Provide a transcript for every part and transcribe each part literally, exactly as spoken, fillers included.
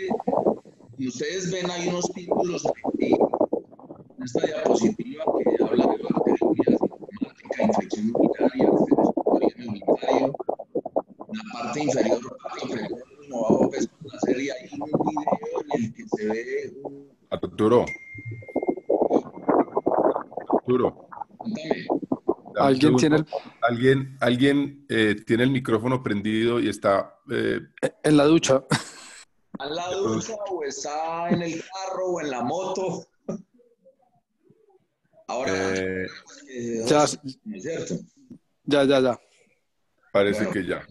y ustedes ven, hay unos títulos aquí en esta diapositiva que habla de bacteriuria asintomática, infección urinaria, ustedes de origen urinario. En la parte inferior, parto precoz, bajo peso en la serie, hay un video en el que se ve un... Arturo, Arturo, Cuéntame. dame un Alguien tiene segundo. el, Alguien, alguien eh, tiene el micrófono prendido y está... eh, en la ducha. ¿Está en la de pronto- ducha o está en el carro o en la moto? Ahora, eh, eh, Ya, José, ¿no es cierto? ya, ya, ya. parece Bueno, que ya.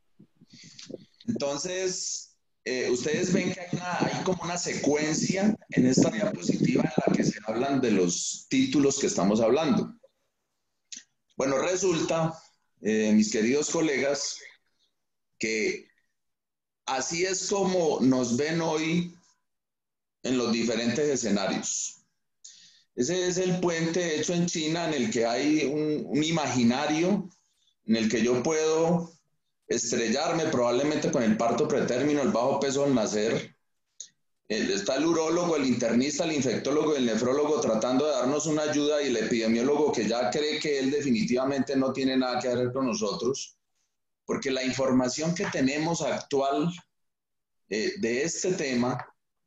entonces, eh, ustedes ven que hay, una- hay como una secuencia en esta diapositiva en la que se hablan de los títulos que estamos hablando. Bueno, resulta, eh, mis queridos colegas, que así es como nos ven hoy en los diferentes escenarios. Ese es el puente hecho en China en el que hay un, un imaginario en el que yo puedo estrellarme probablemente con el parto pretérmino, el bajo peso al nacer. Está el urólogo, el internista, el infectólogo, el nefrólogo tratando de darnos una ayuda y el epidemiólogo que ya cree que él definitivamente no tiene nada que ver con nosotros, porque la información que tenemos actual eh, de este tema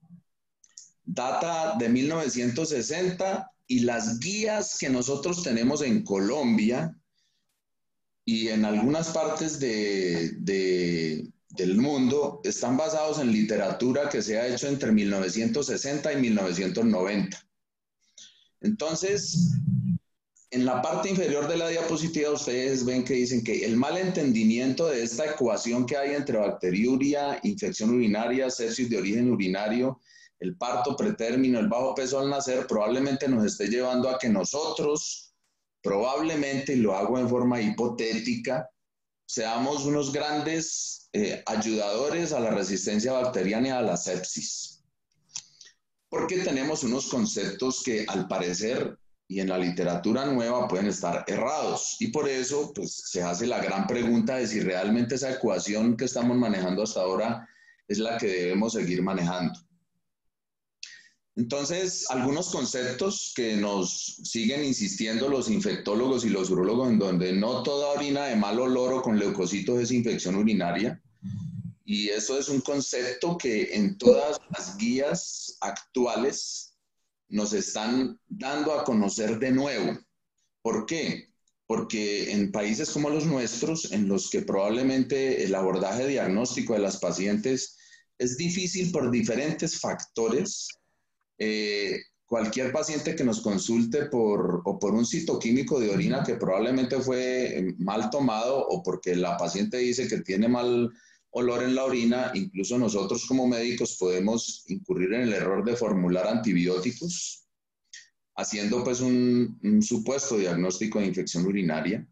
data de mil novecientos sesenta y las guías que nosotros tenemos en Colombia y en algunas partes de, de, del mundo están basados en literatura que se ha hecho entre mil novecientos sesenta y mil novecientos noventa. Entonces, en la parte inferior de la diapositiva ustedes ven que dicen que el mal entendimiento de esta ecuación que hay entre bacteriuria, infección urinaria, sepsis de origen urinario, el parto pretérmino, el bajo peso al nacer, probablemente nos esté llevando a que nosotros, probablemente, y lo hago en forma hipotética, seamos unos grandes eh, ayudadores a la resistencia bacteriana y a la sepsis. Porque tenemos unos conceptos que al parecer y en la literatura nueva pueden estar errados. Y por eso pues, se hace la gran pregunta de si realmente esa ecuación que estamos manejando hasta ahora es la que debemos seguir manejando. Entonces, algunos conceptos que nos siguen insistiendo los infectólogos y los urólogos, en donde no toda orina de mal olor o con leucocitos es infección urinaria. Y eso es un concepto que en todas las guías actuales nos están dando a conocer de nuevo. ¿Por qué? Porque en países como los nuestros, en los que probablemente el abordaje diagnóstico de las pacientes es difícil por diferentes factores, eh, cualquier paciente que nos consulte por, o por un citoquímico de orina que probablemente fue mal tomado o porque la paciente dice que tiene mal olor en la orina, incluso nosotros como médicos podemos incurrir en el error de formular antibióticos, haciendo pues un, un supuesto diagnóstico de infección urinaria,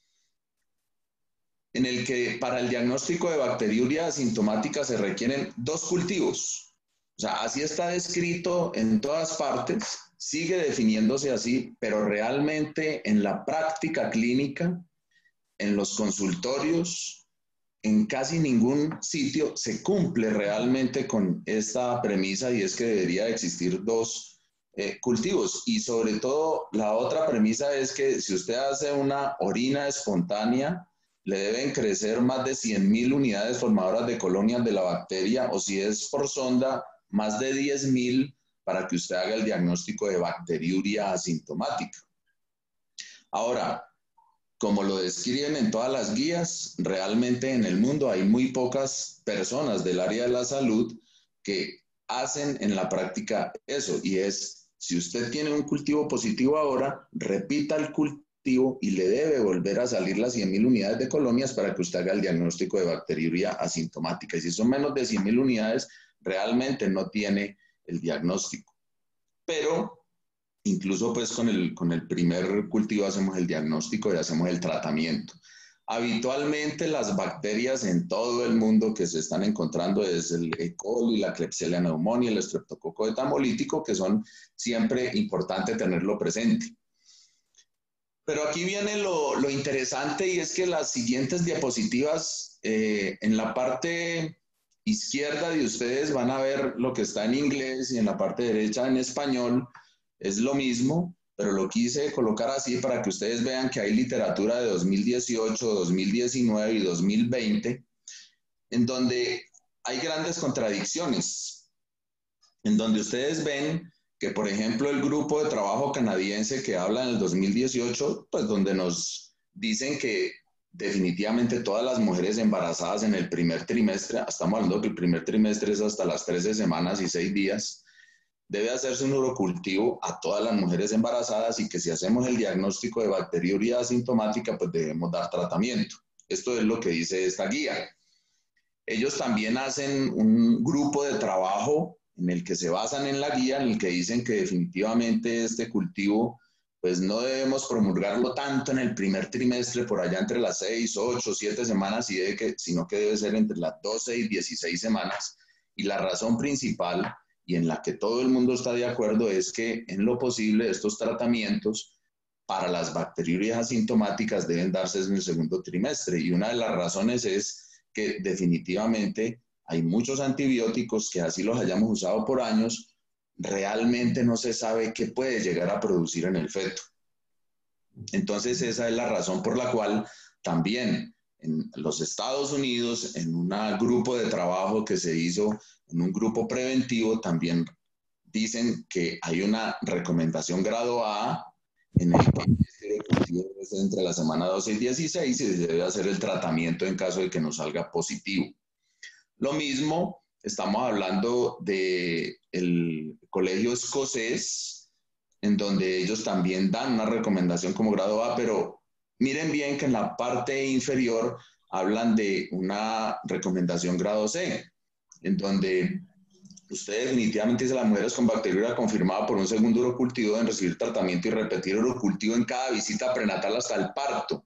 en el que para el diagnóstico de bacteriuria asintomática se requieren dos cultivos. O sea, así está descrito en todas partes, sigue definiéndose así, pero realmente en la práctica clínica, en los consultorios, en casi ningún sitio se cumple realmente con esta premisa y es que debería existir dos eh, cultivos. Y sobre todo, la otra premisa es que si usted hace una orina espontánea, le deben crecer más de cien mil unidades formadoras de colonias de la bacteria, o si es por sonda, más de diez mil para que usted haga el diagnóstico de bacteriuria asintomática. Ahora, como lo describen en todas las guías, realmente en el mundo hay muy pocas personas del área de la salud que hacen en la práctica eso, y es, si usted tiene un cultivo positivo ahora, repita el cultivo y le debe volver a salir las cien mil unidades de colonias para que usted haga el diagnóstico de bacteriuria asintomática. Y si son menos de cien mil unidades, realmente no tiene el diagnóstico. Pero incluso pues con el, con el primer cultivo hacemos el diagnóstico y hacemos el tratamiento. Habitualmente las bacterias en todo el mundo que se están encontrando es el E. coli, la Klebsiella pneumoniae, el estreptococo etamolítico, que son siempre importante tenerlo presente. Pero aquí viene lo, lo interesante y es que las siguientes diapositivas eh, en la parte izquierda de ustedes van a ver lo que está en inglés y en la parte derecha en español. Es lo mismo, pero lo quise colocar así para que ustedes vean que hay literatura de dos mil dieciocho, dos mil diecinueve y dos mil veinte, en donde hay grandes contradicciones, en donde ustedes ven que, por ejemplo, el grupo de trabajo canadiense que habla en el dos mil dieciocho, pues donde nos dicen que definitivamente todas las mujeres embarazadas en el primer trimestre, estamos hablando que el primer trimestre es hasta las trece semanas y seis días, debe hacerse un urocultivo a todas las mujeres embarazadas y que si hacemos el diagnóstico de bacteriuria asintomática, pues debemos dar tratamiento. Esto es lo que dice esta guía. Ellos también hacen un grupo de trabajo en el que se basan en la guía, en el que dicen que definitivamente este cultivo, pues no debemos promulgarlo tanto en el primer trimestre, por allá entre las seis, ocho, siete semanas, sino que debe ser entre las doce y dieciséis semanas. Y la razón principal, y en la que todo el mundo está de acuerdo, es que en lo posible estos tratamientos para las bacteriurias asintomáticas deben darse en el segundo trimestre. Y una de las razones es que definitivamente hay muchos antibióticos que así los hayamos usado por años, realmente no se sabe qué puede llegar a producir en el feto. Entonces esa es la razón por la cual también en los Estados Unidos, en un grupo de trabajo que se hizo, en un grupo preventivo, también dicen que hay una recomendación grado A en el que este cultivo debe ser entre la semana doce y dieciséis y se debe hacer el tratamiento en caso de que nos salga positivo. Lo mismo, estamos hablando del colegio escocés, en donde ellos también dan una recomendación como grado A, pero miren bien que en la parte inferior hablan de una recomendación grado C, en donde usted definitivamente dice las mujeres con bacteriuria confirmada por un segundo urocultivo deben recibir tratamiento y repetir urocultivo en cada visita prenatal hasta el parto.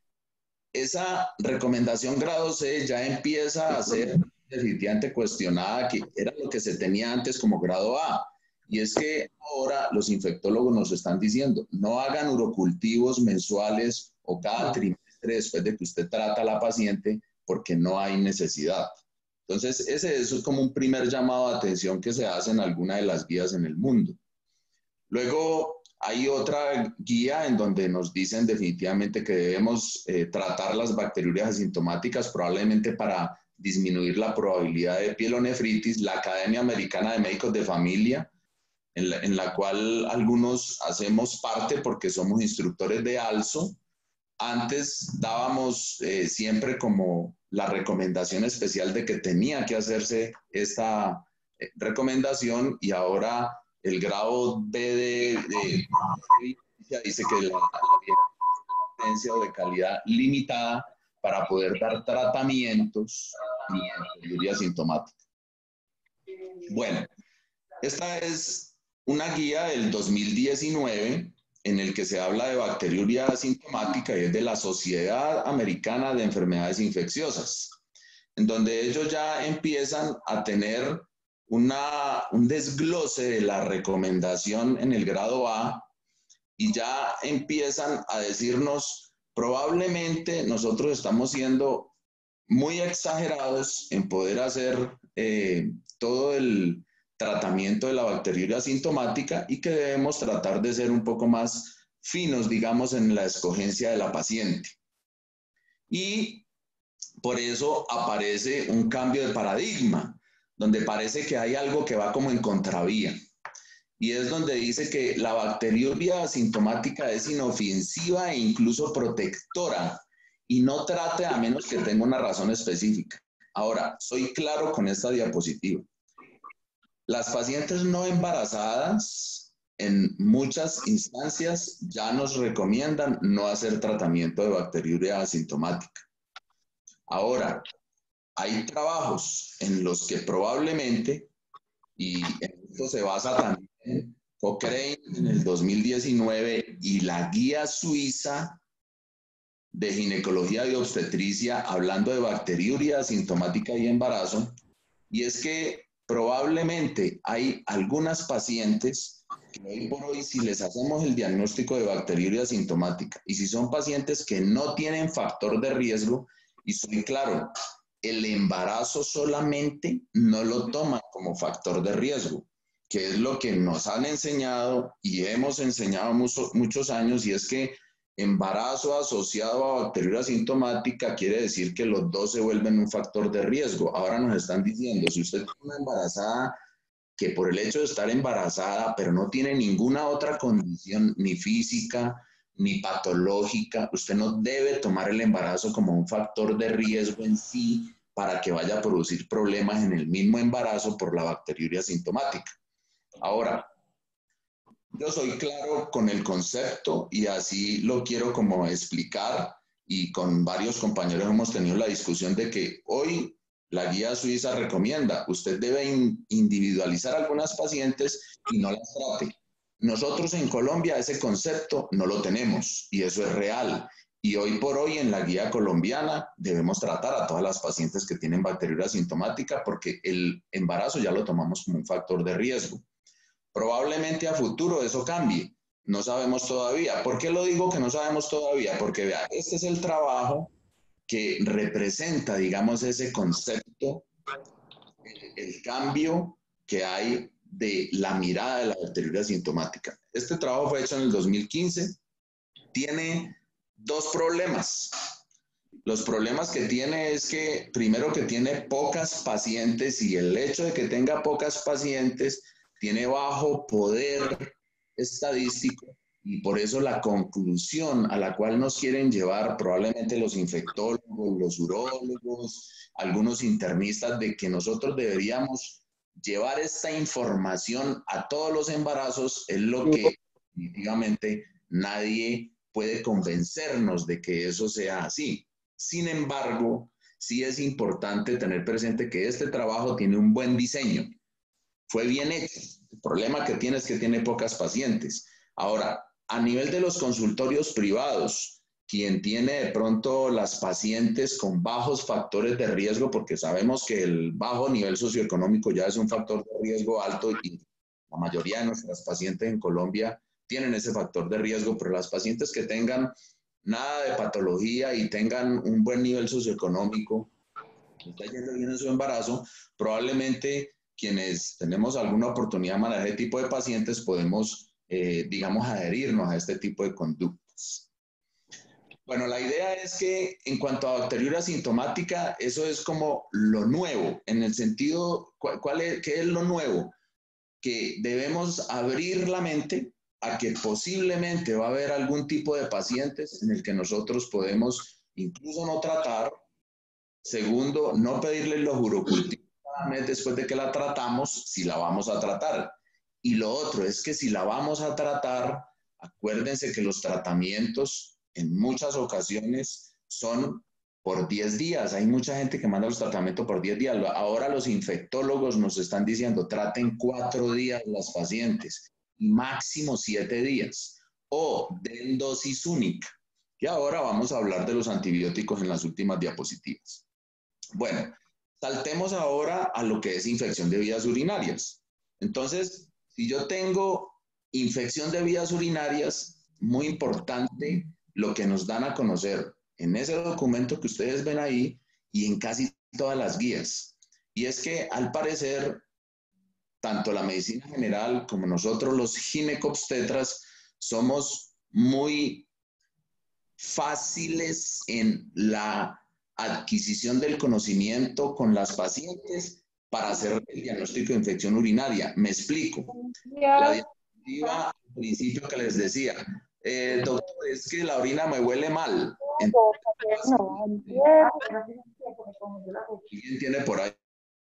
Esa recomendación grado C ya empieza a ser definitivamente cuestionada, que era lo que se tenía antes como grado A. Y es que ahora los infectólogos nos están diciendo, no hagan urocultivos mensuales o cada trimestre después de que usted trata a la paciente, porque no hay necesidad. Entonces, ese es como un primer llamado de atención que se hace en alguna de las guías en el mundo. Luego, hay otra guía en donde nos dicen definitivamente que debemos eh, tratar las bacteriurias asintomáticas, probablemente para disminuir la probabilidad de pielonefritis. La Academia Americana de Médicos de Familia, en la, en la cual algunos hacemos parte porque somos instructores de ALSO. Antes dábamos eh, siempre como la recomendación especial de que tenía que hacerse esta eh, recomendación, y ahora el grado B de, de, de dice que la, la evidencia de calidad limitada para poder dar tratamientos y bacteriuria asintomática. Bueno, esta es una guía del dos mil diecinueve en el que se habla de bacteriuria asintomática y es de la Sociedad Americana de Enfermedades Infecciosas, en donde ellos ya empiezan a tener una, un desglose de la recomendación en el grado A y ya empiezan a decirnos, probablemente nosotros estamos siendo muy exagerados en poder hacer eh, todo el tratamiento de la bacteriuria asintomática y que debemos tratar de ser un poco más finos, digamos, en la escogencia de la paciente. Y por eso aparece un cambio de paradigma, donde parece que hay algo que va como en contravía. Y es donde dice que la bacteriuria asintomática es inofensiva e incluso protectora y no trate a menos que tenga una razón específica. Ahora, soy claro con esta diapositiva. Las pacientes no embarazadas en muchas instancias ya nos recomiendan no hacer tratamiento de bacteriuria asintomática. Ahora, hay trabajos en los que probablemente, y en esto se basa también Cochrane en el dos mil diecinueve y la guía suiza de ginecología y obstetricia hablando de bacteriuria asintomática y embarazo, y es que probablemente hay algunas pacientes que hoy por hoy, si les hacemos el diagnóstico de bacteriuria asintomática y si son pacientes que no tienen factor de riesgo, y soy claro, el embarazo solamente no lo toman como factor de riesgo, que es lo que nos han enseñado y hemos enseñado mucho, muchos años, y es que embarazo asociado a bacteriuria asintomática quiere decir que los dos se vuelven un factor de riesgo. Ahora nos están diciendo, si usted tiene una embarazada que por el hecho de estar embarazada, pero no tiene ninguna otra condición, ni física, ni patológica, usted no debe tomar el embarazo como un factor de riesgo en sí para que vaya a producir problemas en el mismo embarazo por la bacteriuria asintomática. Ahora, yo soy claro con el concepto y así lo quiero como explicar, y con varios compañeros hemos tenido la discusión de que hoy la guía suiza recomienda, usted debe individualizar a algunas pacientes y no las trate. Nosotros en Colombia ese concepto no lo tenemos y eso es real. Y hoy por hoy en la guía colombiana debemos tratar a todas las pacientes que tienen bacteriuria asintomática porque el embarazo ya lo tomamos como un factor de riesgo. Probablemente a futuro eso cambie, no sabemos todavía. ¿Por qué lo digo que no sabemos todavía? Porque vea, este es el trabajo que representa, digamos, ese concepto, el, el cambio que hay de la mirada de la bacteriuria asintomática. Este trabajo fue hecho en el dos mil quince, tiene dos problemas. Los problemas que tiene es que, primero, que tiene pocas pacientes, y el hecho de que tenga pocas pacientes tiene bajo poder estadístico, y por eso la conclusión a la cual nos quieren llevar probablemente los infectólogos, los urólogos, algunos internistas, de que nosotros deberíamos llevar esta información a todos los embarazos, es lo que definitivamente nadie puede convencernos de que eso sea así. Sin embargo, sí es importante tener presente que este trabajo tiene un buen diseño. Fue bien hecho. El problema que tiene es que tiene pocas pacientes. Ahora, a nivel de los consultorios privados, quien tiene de pronto las pacientes con bajos factores de riesgo, porque sabemos que el bajo nivel socioeconómico ya es un factor de riesgo alto y la mayoría de nuestras pacientes en Colombia tienen ese factor de riesgo, pero las pacientes que tengan nada de patología y tengan un buen nivel socioeconómico, está yendo bien en su embarazo, probablemente quienes tenemos alguna oportunidad de manejar este tipo de pacientes podemos, eh, digamos, adherirnos a este tipo de conductas. Bueno, la idea es que en cuanto a bacteriuria asintomática, eso es como lo nuevo, en el sentido, ¿cuál, cuál es, ¿qué es lo nuevo? Que debemos abrir la mente a que posiblemente va a haber algún tipo de pacientes en el que nosotros podemos incluso no tratar. Segundo, no pedirle los urocultivos después de que la tratamos, si la vamos a tratar. Y lo otro es que si la vamos a tratar, acuérdense que los tratamientos en muchas ocasiones son por diez días. Hay mucha gente que manda los tratamientos por diez días. Ahora los infectólogos nos están diciendo, traten cuatro días las pacientes, máximo siete días, o den dosis única. Y ahora vamos a hablar de los antibióticos en las últimas diapositivas. Bueno, saltemos ahora a lo que es infección de vías urinarias. Entonces, si yo tengo infección de vías urinarias, muy importante lo que nos dan a conocer en ese documento que ustedes ven ahí y en casi todas las guías. Y es que al parecer, tanto la medicina general como nosotros los ginecobstetras somos muy fáciles en la adquisición del conocimiento con las pacientes para hacer el diagnóstico de infección urinaria. Me explico. La diapositiva al principio que les decía, eh, doctor, es que la orina me huele mal. Entonces, ¿quién tiene por ahí?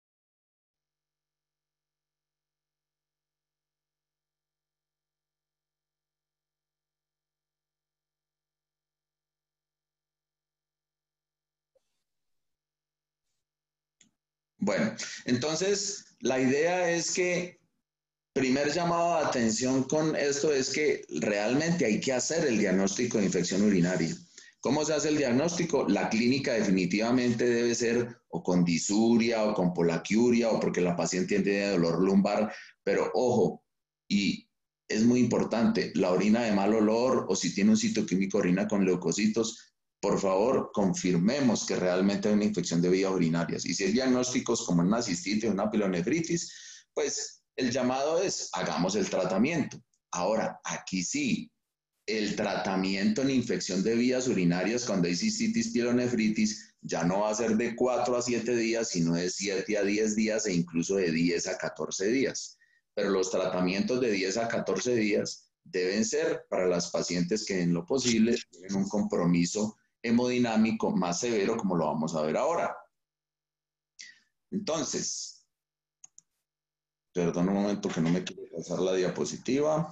Bueno, entonces la idea es que primer llamado de atención con esto es que realmente hay que hacer el diagnóstico de infección urinaria. ¿Cómo se hace el diagnóstico? La clínica definitivamente debe ser o con disuria o con polaquiuria o porque la paciente tiene dolor lumbar, pero ojo, y es muy importante, la orina de mal olor o si tiene un citoquímico orina con leucocitos, por favor, confirmemos que realmente hay una infección de vías urinarias. Y si hay diagnósticos como una cistitis o una pilonefritis, pues el llamado es, hagamos el tratamiento. Ahora, aquí sí, el tratamiento en infección de vías urinarias cuando hay cistitis, pilonefritis, ya no va a ser de cuatro a siete días, sino de siete a diez días e incluso de diez a catorce días. Pero los tratamientos de diez a catorce días deben ser para las pacientes que en lo posible tienen un compromiso hemodinámico más severo, como lo vamos a ver ahora. Entonces, perdón un momento que no me quiero pasar la diapositiva.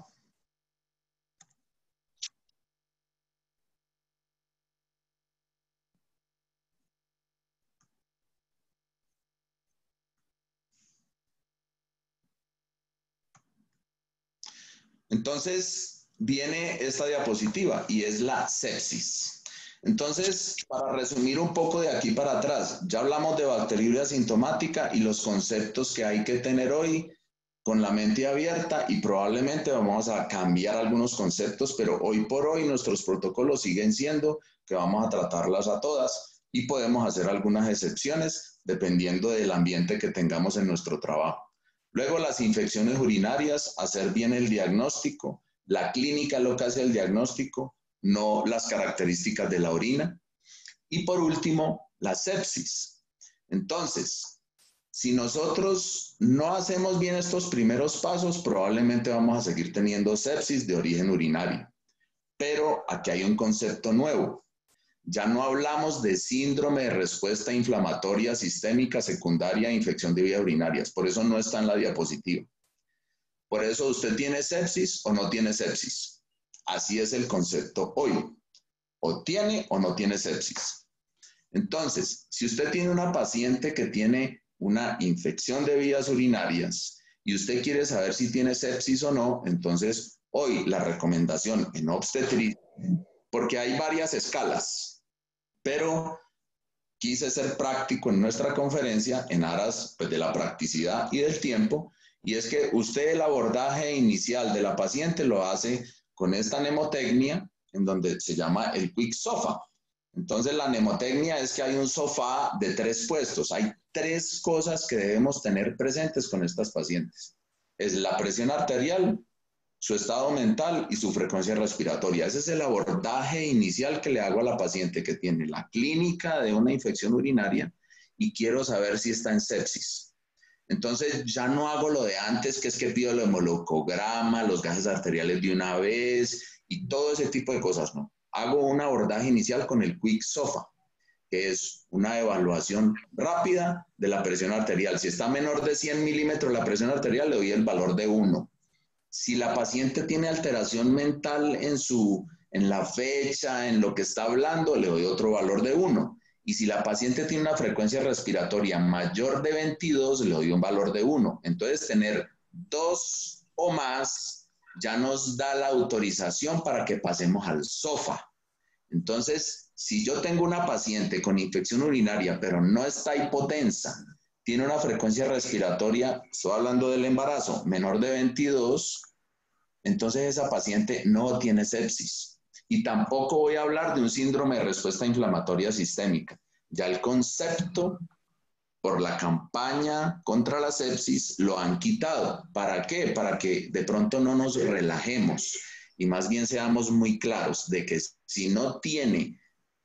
Entonces, viene esta diapositiva y es la sepsis. Entonces, para resumir un poco de aquí para atrás, ya hablamos de bacteriuria asintomática y los conceptos que hay que tener hoy con la mente abierta y probablemente vamos a cambiar algunos conceptos, pero hoy por hoy nuestros protocolos siguen siendo que vamos a tratarlas a todas y podemos hacer algunas excepciones dependiendo del ambiente que tengamos en nuestro trabajo. Luego las infecciones urinarias, hacer bien el diagnóstico, la clínica es lo que hace el diagnóstico, no las características de la orina. Y por último, la sepsis. Entonces, si nosotros no hacemos bien estos primeros pasos, probablemente vamos a seguir teniendo sepsis de origen urinario. Pero aquí hay un concepto nuevo. Ya no hablamos de síndrome de respuesta inflamatoria sistémica secundaria a infección de vías urinarias. Por eso no está en la diapositiva. Por eso usted tiene sepsis o no tiene sepsis. Así es el concepto hoy. O tiene o no tiene sepsis. Entonces, si usted tiene una paciente que tiene una infección de vías urinarias y usted quiere saber si tiene sepsis o no, entonces hoy la recomendación en obstetricia, porque hay varias escalas, pero quise ser práctico en nuestra conferencia en aras pues, de la practicidad y del tiempo, y es que usted el abordaje inicial de la paciente lo hace con esta mnemotecnia, en donde se llama el quick sofa. Entonces la mnemotecnia es que hay un sofá de tres puestos, hay tres cosas que debemos tener presentes con estas pacientes. Es la presión arterial, su estado mental y su frecuencia respiratoria. Ese es el abordaje inicial que le hago a la paciente que tiene la clínica de una infección urinaria y quiero saber si está en sepsis. Entonces ya no hago lo de antes, que es que pido el hemoleucograma, los gases arteriales de una vez y todo ese tipo de cosas, no. Hago un abordaje inicial con el quick sofa, que es una evaluación rápida de la presión arterial. Si está menor de cien milímetros la presión arterial, le doy el valor de uno. Si la paciente tiene alteración mental en, su, en la fecha, en lo que está hablando, le doy otro valor de uno. Y si la paciente tiene una frecuencia respiratoria mayor de veintidós, le doy un valor de uno. Entonces, tener dos o más ya nos da la autorización para que pasemos al SOFA. Entonces, si yo tengo una paciente con infección urinaria, pero no está hipotensa, tiene una frecuencia respiratoria, estoy hablando del embarazo, menor de veintidós, entonces esa paciente no tiene sepsis. Y tampoco voy a hablar de un síndrome de respuesta inflamatoria sistémica. Ya el concepto por la campaña contra la sepsis lo han quitado. ¿Para qué? Para que de pronto no nos relajemos y más bien seamos muy claros de que si no tiene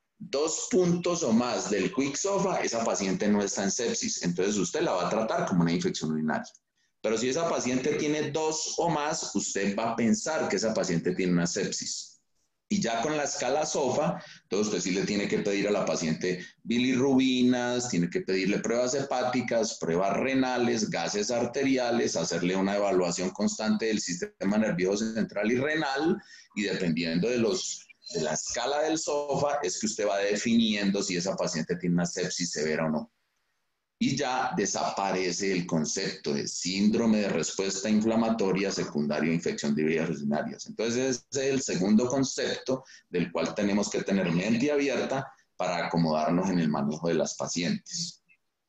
dos puntos o más del quick sofa, esa paciente no está en sepsis. Entonces usted la va a tratar como una infección urinaria. Pero si esa paciente tiene dos o más, usted va a pensar que esa paciente tiene una sepsis. Y ya con la escala SOFA, entonces usted sí le tiene que pedir a la paciente bilirrubinas, tiene que pedirle pruebas hepáticas, pruebas renales, gases arteriales, hacerle una evaluación constante del sistema nervioso central y renal, y dependiendo de, los, de la escala del SOFA, es que usted va definiendo si esa paciente tiene una sepsis severa o no. Y ya desaparece el concepto de síndrome de respuesta inflamatoria secundaria a infección de vías urinarias. Entonces, ese es el segundo concepto del cual tenemos que tener mente abierta para acomodarnos en el manejo de las pacientes.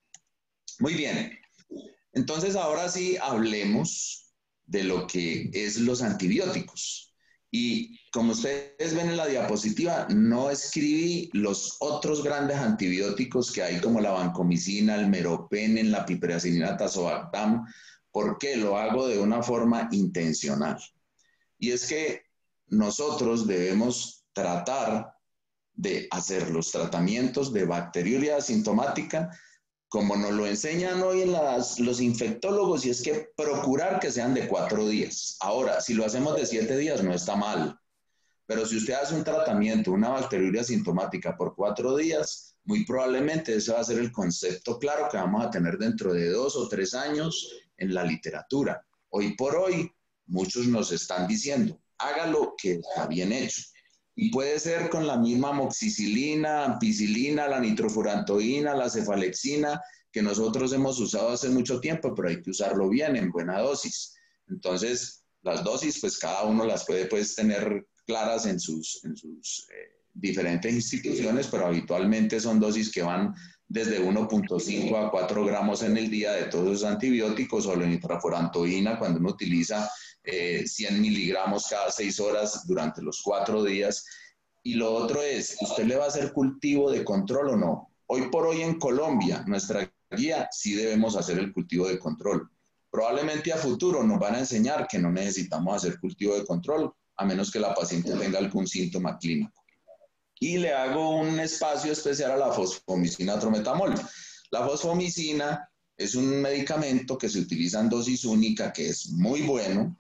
Muy bien. Entonces, ahora sí hablemos de lo que es los antibióticos. Y como ustedes ven en la diapositiva, no escribí los otros grandes antibióticos que hay como la vancomicina, el meropenem, la piperacilina, tazobactam, porque lo hago de una forma intencional. Y es que nosotros debemos tratar de hacer los tratamientos de bacteriuria asintomática como nos lo enseñan hoy en las, los infectólogos, y es que procurar que sean de cuatro días. Ahora, si lo hacemos de siete días no está mal, pero si usted hace un tratamiento, una bacteriuria asintomática por cuatro días, muy probablemente ese va a ser el concepto claro que vamos a tener dentro de dos o tres años en la literatura. Hoy por hoy, muchos nos están diciendo, hágalo que está bien hecho. Y puede ser con la misma amoxicilina, ampicilina, la nitrofurantoína, la cefalexina, que nosotros hemos usado hace mucho tiempo, pero hay que usarlo bien, en buena dosis. Entonces, las dosis, pues cada uno las puede pues, tener claras en sus, en sus eh, diferentes instituciones, pero habitualmente son dosis que van desde uno punto cinco a cuatro gramos en el día de todos los antibióticos, o la nitrofurantoína cuando uno utiliza Eh, cien miligramos cada seis horas durante los cuatro días. Y lo otro es, ¿usted le va a hacer cultivo de control o no? Hoy por hoy en Colombia, nuestra guía, sí debemos hacer el cultivo de control. Probablemente a futuro nos van a enseñar que no necesitamos hacer cultivo de control, a menos que la paciente tenga algún síntoma clínico. Y le hago un espacio especial a la fosfomicina atrometamol. La fosfomicina es un medicamento que se utiliza en dosis única, que es muy bueno,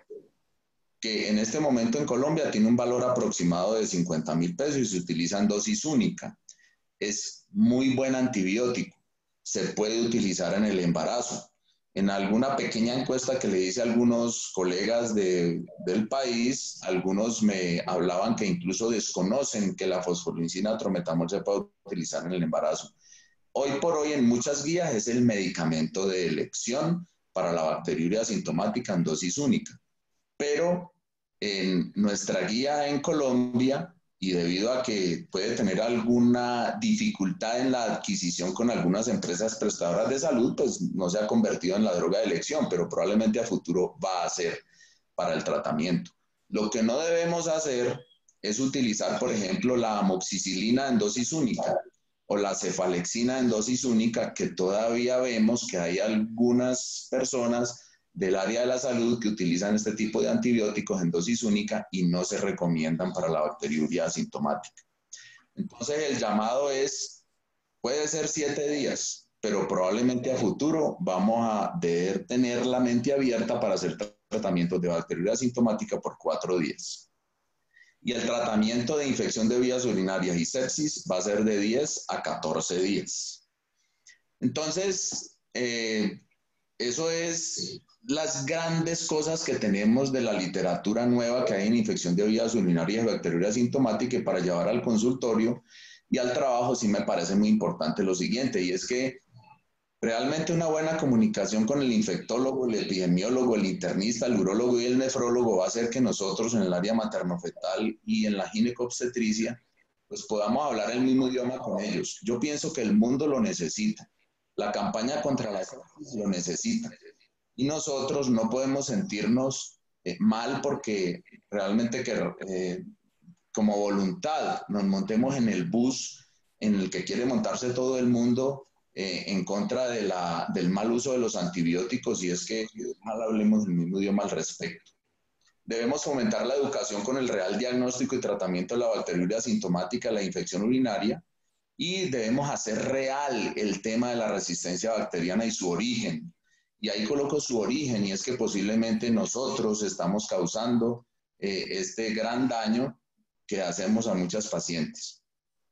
que en este momento en Colombia tiene un valor aproximado de cincuenta mil pesos y se utiliza en dosis única. Es muy buen antibiótico, se puede utilizar en el embarazo. En alguna pequeña encuesta que le hice a algunos colegas de, del país, algunos me hablaban que incluso desconocen que la fosfomicina atrometamol se puede utilizar en el embarazo. Hoy por hoy en muchas guías es el medicamento de elección para la bacteriuria asintomática en dosis única. Pero en nuestra guía en Colombia, y debido a que puede tener alguna dificultad en la adquisición con algunas empresas prestadoras de salud, pues no se ha convertido en la droga de elección, pero probablemente a futuro va a ser para el tratamiento. Lo que no debemos hacer es utilizar, por ejemplo, la amoxicilina en dosis única o la cefalexina en dosis única, que todavía vemos que hay algunas personas del área de la salud que utilizan este tipo de antibióticos en dosis única y no se recomiendan para la bacteriuria asintomática. Entonces el llamado es, puede ser siete días, pero probablemente a futuro vamos a deber tener la mente abierta para hacer tratamientos de bacteriuria asintomática por cuatro días. Y el tratamiento de infección de vías urinarias y sepsis va a ser de diez a catorce días. Entonces, eh, eso es las grandes cosas que tenemos de la literatura nueva que hay en infección de vías urinarias y bacteriuria asintomática, y para llevar al consultorio y al trabajo sí me parece muy importante lo siguiente, y es que realmente una buena comunicación con el infectólogo, el epidemiólogo, el internista, el urólogo y el nefrólogo va a hacer que nosotros en el área materno-fetal y en la ginecobstetricia pues podamos hablar el mismo idioma con ellos. Yo pienso que el mundo lo necesita. La campaña contra la sepsis lo necesita. Y nosotros no podemos sentirnos eh, mal porque realmente que eh, como voluntad nos montemos en el bus en el que quiere montarse todo el mundo eh, en contra de la, del mal uso de los antibióticos, y es que mal hablemos el mismo idioma al respecto. Debemos fomentar la educación con el real diagnóstico y tratamiento de la bacteriuria asintomática, la infección urinaria, y debemos hacer real el tema de la resistencia bacteriana y su origen. Y ahí coloco su origen, y es que posiblemente nosotros estamos causando eh, este gran daño que hacemos a muchas pacientes.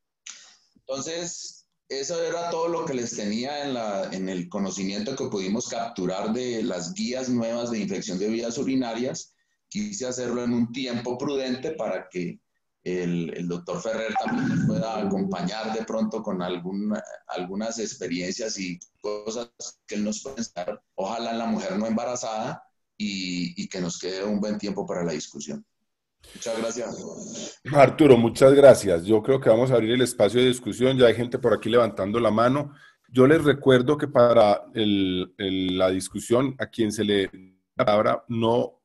Entonces, eso era todo lo que les tenía en, la, en el conocimiento que pudimos capturar de las guías nuevas de infección de vías urinarias. Quise hacerlo en un tiempo prudente para que el, el doctor Ferrer también nos pueda acompañar de pronto con algún, algunas experiencias y cosas que él nos puede enseñar, ojalá en la mujer no embarazada, y, y que nos quede un buen tiempo para la discusión. Muchas gracias. Arturo, muchas gracias. Yo creo que vamos a abrir el espacio de discusión. Ya hay gente por aquí levantando la mano. Yo les recuerdo que para el, el, la discusión, a quien se le da la palabra no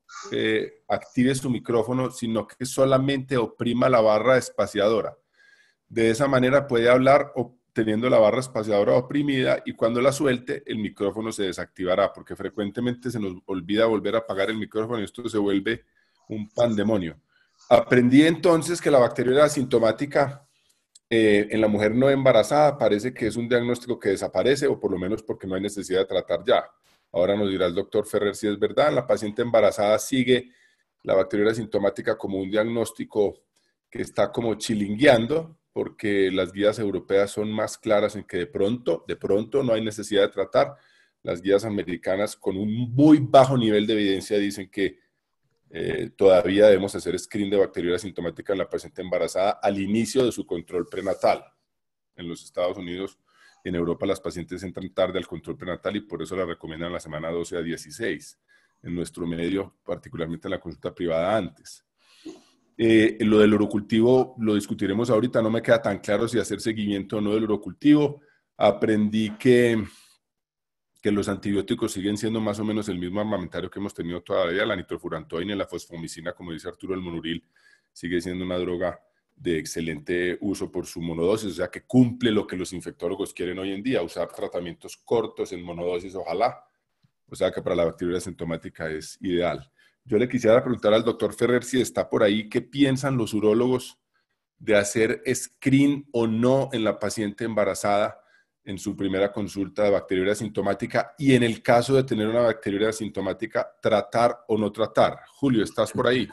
eh, active su micrófono, sino que solamente oprima la barra espaciadora. De esa manera puede hablar o teniendo la barra espaciadora oprimida, y cuando la suelte, el micrófono se desactivará, porque frecuentemente se nos olvida volver a apagar el micrófono y esto se vuelve un pandemonio. Aprendí entonces que la bacteriuria asintomática eh, en la mujer no embarazada parece que es un diagnóstico que desaparece, o por lo menos porque no hay necesidad de tratar ya. Ahora nos dirá el doctor Ferrer si es verdad. La paciente embarazada sigue la bacteriuria asintomática como un diagnóstico que está como chilingueando, porque las guías europeas son más claras en que de pronto, de pronto no hay necesidad de tratar. Las guías americanas con un muy bajo nivel de evidencia dicen que eh, todavía debemos hacer screen de bacteriuria asintomática en la paciente embarazada al inicio de su control prenatal. En los Estados Unidos y en Europa las pacientes entran tarde al control prenatal y por eso la recomiendan la semana doce a dieciséis. En nuestro medio, particularmente en la consulta privada antes. Eh, lo del urocultivo lo discutiremos ahorita, no me queda tan claro si hacer seguimiento o no del urocultivo. Aprendí que, que los antibióticos siguen siendo más o menos el mismo armamentario que hemos tenido todavía. La nitrofurantoína y la fosfomicina, como dice Arturo, el monuril, sigue siendo una droga de excelente uso por su monodosis, o sea que cumple lo que los infectólogos quieren hoy en día, usar tratamientos cortos en monodosis, ojalá. O sea que para la bacteriuria asintomática es ideal. Yo le quisiera preguntar al doctor Ferrer si está por ahí, ¿qué piensan los urólogos de hacer screen o no en la paciente embarazada en su primera consulta de bacteriuria asintomática? Y en el caso de tener una bacteriuria asintomática, ¿tratar o no tratar? Julio, ¿estás por ahí?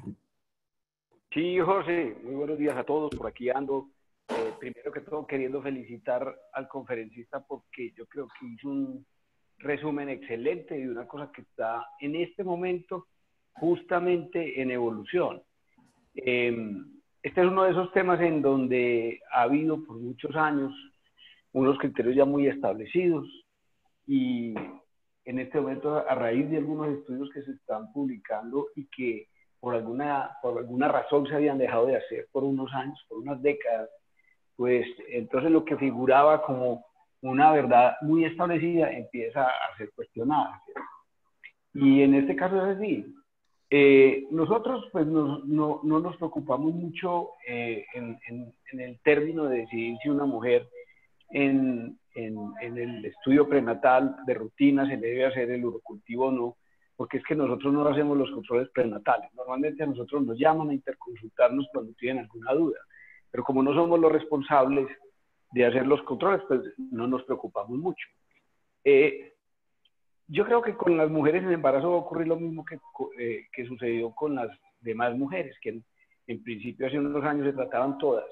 Sí, José, muy buenos días a todos. Por aquí ando. Eh, primero que todo, queriendo felicitar al conferencista porque yo creo que hizo un resumen excelente de una cosa que está en este momento justamente en evolución. Eh, este es uno de esos temas en donde ha habido por muchos años unos criterios ya muy establecidos y en este momento, a raíz de algunos estudios que se están publicando y que por alguna, por alguna razón se habían dejado de hacer por unos años, por unas décadas, pues entonces lo que figuraba como una verdad muy establecida empieza a ser cuestionada. Y en este caso es así. Eh, nosotros pues no, no, no nos preocupamos mucho eh, en, en, en el término de decidir si una mujer en, en, en el estudio prenatal de rutina se le debe hacer el urocultivo o no, porque es que nosotros no hacemos los controles prenatales. Normalmente a nosotros nos llaman a interconsultarnos cuando tienen alguna duda, pero como no somos los responsables de hacer los controles, pues no nos preocupamos mucho. Eh, yo creo que con las mujeres en embarazo va a ocurrir lo mismo que, eh, que sucedió con las demás mujeres, que en, en principio hace unos años se trataban todas,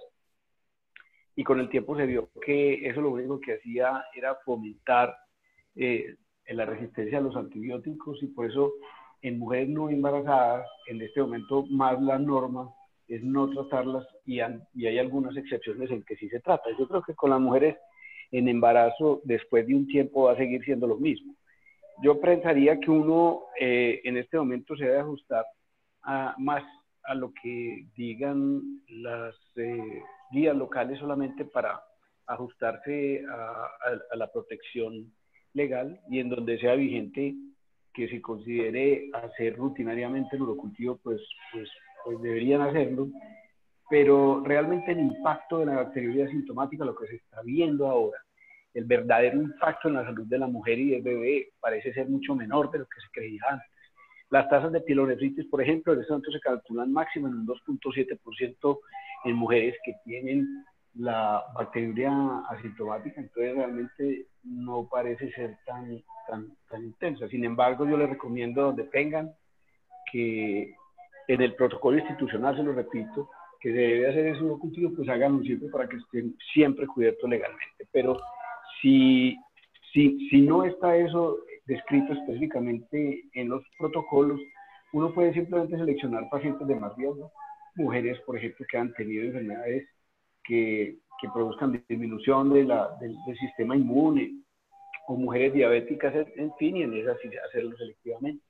y con el tiempo se vio que eso lo único que hacía era fomentar eh, la resistencia a los antibióticos, y por eso en mujeres no embarazadas, en este momento más la norma es no tratarlas, y, han, y hay algunas excepciones en que sí se trata. Yo creo que con las mujeres en embarazo, después de un tiempo, va a seguir siendo lo mismo. Yo pensaría que uno eh, en este momento se debe ajustar a, más a lo que digan las eh, guías locales, solamente para ajustarse a, a, a la protección legal, y en donde sea vigente que se considere hacer rutinariamente el urocultivo, pues, pues, pues deberían hacerlo. Pero realmente el impacto de la bacteriuria asintomática, lo que se está viendo ahora, el verdadero impacto en la salud de la mujer y del bebé, parece ser mucho menor de lo que se creía antes. Las tasas de pielonefritis, por ejemplo, en este momento se calculan máximo en un dos punto siete por ciento en mujeres que tienen la bacteriuria asintomática, entonces realmente no parece ser tan, tan, tan intensa. Sin embargo, yo les recomiendo, donde tengan, que en el protocolo institucional, se lo repito, que se debe hacer ese urocultivo, pues háganlo siempre para que estén siempre cubiertos legalmente. Pero si, si, si no está eso descrito específicamente en los protocolos, uno puede simplemente seleccionar pacientes de más riesgo, mujeres, por ejemplo, que han tenido enfermedades que, que produzcan disminución de la, del, del sistema inmune, o mujeres diabéticas, en fin, y en esas sí hacerlo selectivamente.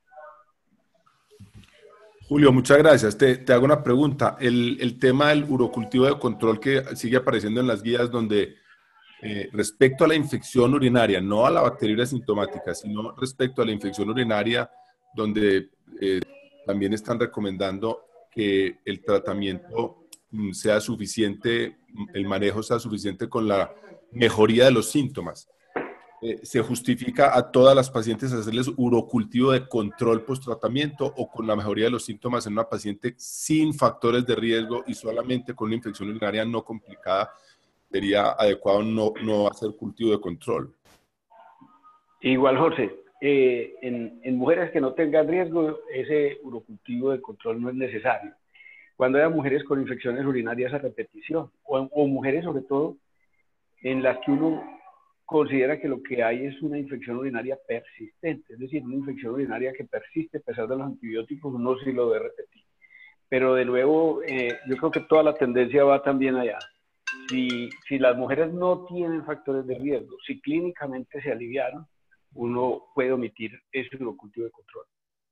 Julio, muchas gracias. Te, te hago una pregunta. El, el tema del urocultivo de control que sigue apareciendo en las guías, donde eh, respecto a la infección urinaria, no a la bacteriuria asintomática, sino respecto a la infección urinaria, donde eh, también están recomendando que el tratamiento mm, sea suficiente, mm, el manejo sea suficiente con la mejoría de los síntomas. Eh, ¿se justifica a todas las pacientes hacerles urocultivo de control post-tratamiento o con la mejoría de los síntomas en una paciente sin factores de riesgo y solamente con una infección urinaria no complicada? Sería adecuado no, no hacer cultivo de control. Igual, José, eh, en, en mujeres que no tengan riesgo, ese urocultivo de control no es necesario. Cuando hay mujeres con infecciones urinarias a repetición, o, o mujeres sobre todo, en las que uno considera que lo que hay es una infección urinaria persistente, es decir, una infección urinaria que persiste a pesar de los antibióticos, uno sí lo debe repetir. Pero de nuevo, eh, yo creo que toda la tendencia va también allá. Si, si las mujeres no tienen factores de riesgo, si clínicamente se aliviaron, uno puede omitir ese urocultivo de control.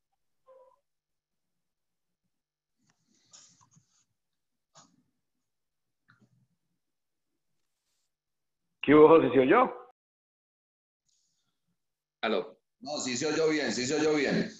¿Qué hubo, José? ¿Se oyó? Aló. No, sí se oyó bien, sí se oyó bien.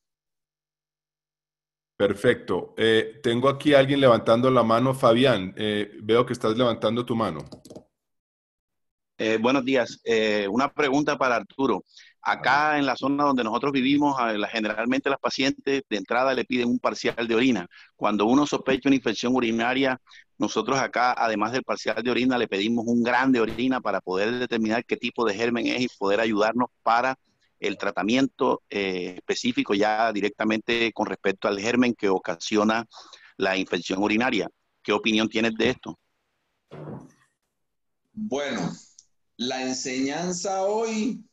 Perfecto. Eh, tengo aquí a alguien levantando la mano. Fabián, eh, veo que estás levantando tu mano. Eh, buenos días. Eh, una pregunta para Arturo. Acá en la zona donde nosotros vivimos, a la- generalmente las pacientes de entrada le piden un parcial de orina. Cuando uno sospecha una infección urinaria, nosotros acá, además del parcial de orina, le pedimos un grande de orina para poder determinar qué tipo de germen es y poder ayudarnos para el tratamiento eh, específico ya directamente con respecto al germen que ocasiona la infección urinaria. ¿Qué opinión tienes de esto? Bueno, la enseñanza hoy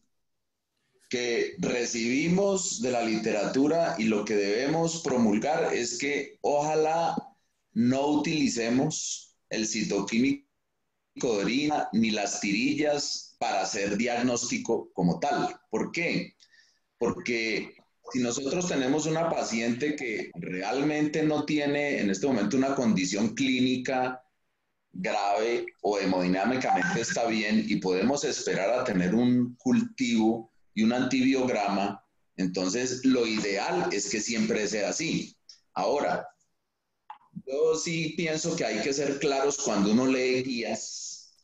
que recibimos de la literatura y lo que debemos promulgar es que ojalá no utilicemos el citoquímico de orina ni las tirillas para hacer diagnóstico como tal. ¿Por qué? Porque si nosotros tenemos una paciente que realmente no tiene en este momento una condición clínica grave o hemodinámicamente está bien y podemos esperar a tener un cultivo y un antibiograma, entonces lo ideal es que siempre sea así. Ahora, yo sí pienso que hay que ser claros cuando uno lee guías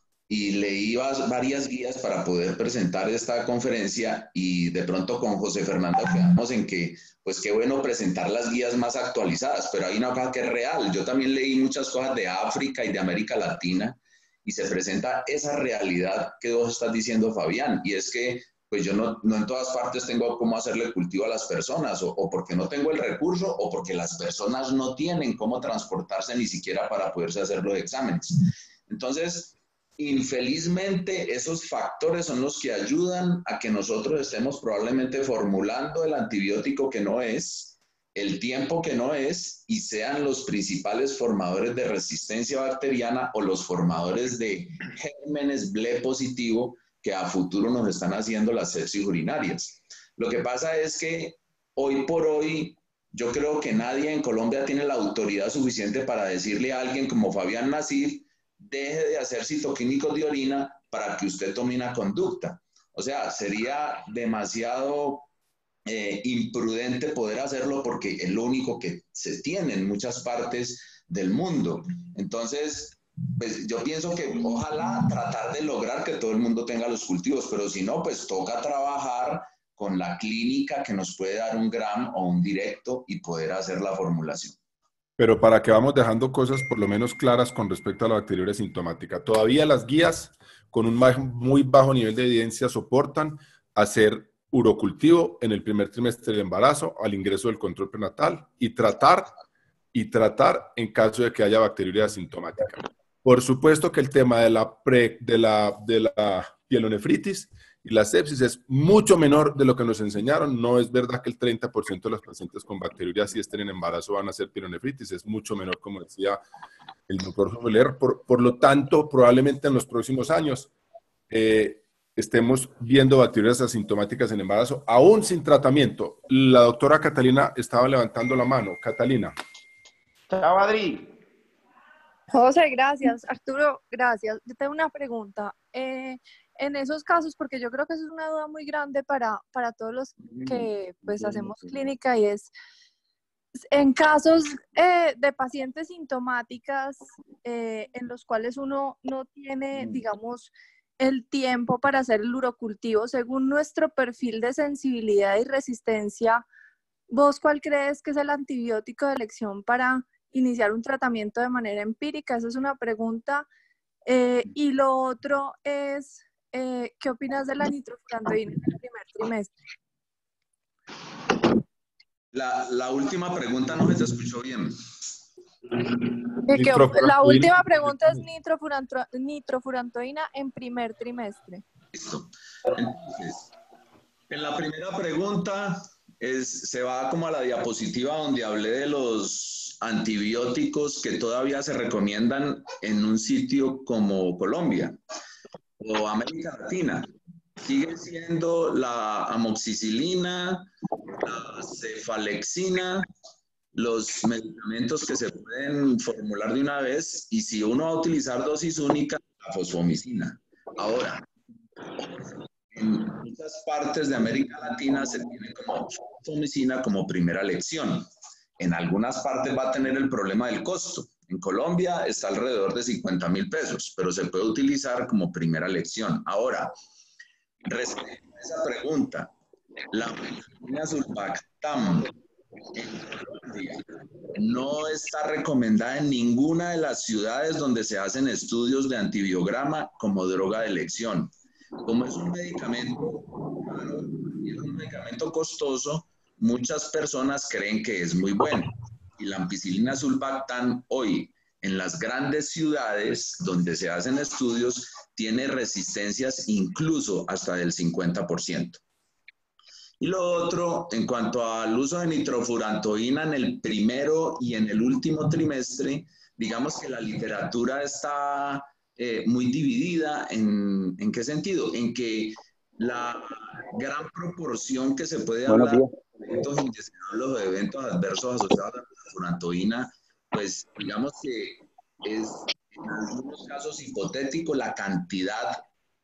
y leí varias guías para poder presentar esta conferencia y de pronto con José Fernando quedamos en que, pues qué bueno presentar las guías más actualizadas, pero hay una cosa que es real. Yo también leí muchas cosas de África y de América Latina y se presenta esa realidad que vos estás diciendo, Fabián, y es que pues yo no, no en todas partes tengo cómo hacerle cultivo a las personas, o, o porque no tengo el recurso, o porque las personas no tienen cómo transportarse ni siquiera para poderse hacer los exámenes. Entonces, infelizmente, esos factores son los que ayudan a que nosotros estemos probablemente formulando el antibiótico que no es, el tiempo que no es, y sean los principales formadores de resistencia bacteriana o los formadores de gérmenes B L E positivo que a futuro nos están haciendo las sepsis urinarias. Lo que pasa es que hoy por hoy yo creo que nadie en Colombia tiene la autoridad suficiente para decirle a alguien como Fabián Nasif, deje de hacer citoquímicos de orina para que usted tome una conducta. O sea, sería demasiado eh, imprudente poder hacerlo porque es lo único que se tiene en muchas partes del mundo. Entonces, pues yo pienso que ojalá tratar de lograr que todo el mundo tenga los cultivos, pero si no, pues toca trabajar con la clínica que nos puede dar un gram o un directo y poder hacer la formulación. Pero para que vamos dejando cosas por lo menos claras con respecto a la bacteriuria sintomática. Todavía las guías con un muy bajo nivel de evidencia soportan hacer urocultivo en el primer trimestre del embarazo al ingreso del control prenatal y tratar, y tratar en caso de que haya bacteriuria sintomática. Por supuesto que el tema de la, pre, de la, de la pielonefritis y la sepsis es mucho menor de lo que nos enseñaron. No es verdad que el treinta por ciento de los pacientes con bacteriuria si estén en embarazo van a hacer pielonefritis, es mucho menor, como decía el doctor Soler. Por, por lo tanto, probablemente en los próximos años eh, estemos viendo bacterias asintomáticas en embarazo, aún sin tratamiento. La doctora Catalina estaba levantando la mano. Catalina. Chao, Adri. José, gracias. Arturo, gracias. Yo tengo una pregunta. Eh, en esos casos, porque yo creo que eso es una duda muy grande para, para todos los que pues hacemos clínica, y es, En casos eh, de pacientes sintomáticas eh, en los cuales uno no tiene, digamos, el tiempo para hacer el urocultivo, según nuestro perfil de sensibilidad y resistencia, ¿vos cuál crees que es el antibiótico de elección para iniciar un tratamiento de manera empírica? Esa es una pregunta. Eh, y lo otro es, eh, ¿qué opinas de la nitrofurantoína en el primer trimestre? La, la última pregunta no se te escuchó bien. Que, que, la última pregunta es nitrofuranto, nitrofurantoína en primer trimestre. Listo. Entonces, en la primera pregunta es, se va como a la diapositiva donde hablé de los antibióticos que todavía se recomiendan en un sitio como Colombia o América Latina. Sigue siendo la amoxicilina, la cefalexina, los medicamentos que se pueden formular de una vez, y si uno va a utilizar dosis única, la fosfomicina. Ahora, en muchas partes de América Latina se tiene como fosfomicina como primera elección. En algunas partes va a tener el problema del costo. En Colombia está alrededor de cincuenta mil pesos, pero se puede utilizar como primera elección. Ahora, respecto a esa pregunta, la ampicilina sulbactam no está recomendada en ninguna de las ciudades donde se hacen estudios de antibiograma como droga de elección. Como es un medicamento caro y es un medicamento costoso, muchas personas creen que es muy bueno. Y la ampicilina sulbactam hoy en las grandes ciudades donde se hacen estudios tiene resistencias incluso hasta del cincuenta por ciento. Y lo otro, en cuanto al uso de nitrofurantoína en el primero y en el último trimestre, digamos que la literatura está eh, muy dividida. ¿En, ¿En qué sentido? En que la gran proporción que se puede hablar de eventos indeseables o de eventos adversos asociados a la nitrofurantoína, pues digamos que es en algunos casos hipotético la cantidad